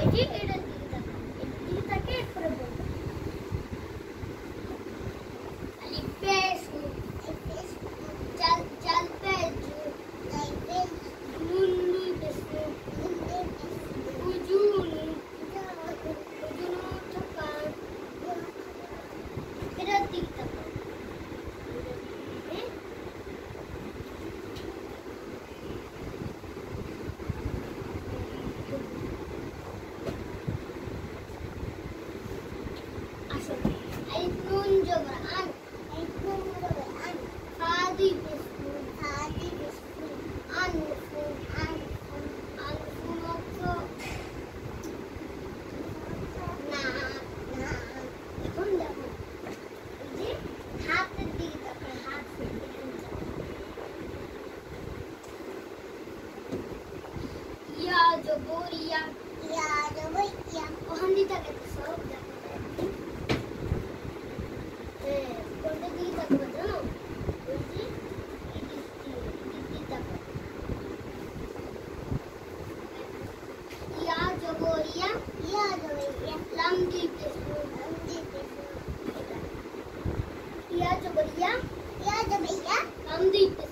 এটি এটা দিকে তাকাও, এটি দিকে তাকিয়ে এরপরে বলবে আলিফ পেশ জাল জাল পেশ নুন নুন পেশ উজুন উজুন থাকান এটা দিকে তাকাও ألف نون جبر أن ألف نون جبر أن هذه بسكون هذه بسكون أنفون أنفون أنفون نعم نعم এখন দেখো এই যে হাতের দিকে তাকাও হাত ইয়া জবর ইয়া ইয়া জবর ইয়া ওখান দিয়ে তাকাতে সব দেখো কোনটা দিকে তাকাবো জানো ওই যে এদিকে তাকাও ইয়া জবর ইয়া ইয়া জবর ইয়া লাম দিতে ইয়া জবর ইয়া লাম দিতে